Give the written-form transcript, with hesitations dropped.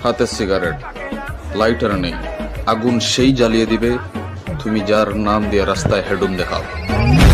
হাতে cigarette, lighter নেই, আগুন সেই জ্বালিয়ে দিবে তুমি যার নাম দিয়ে রাস্তায় হেডুম দেখাও।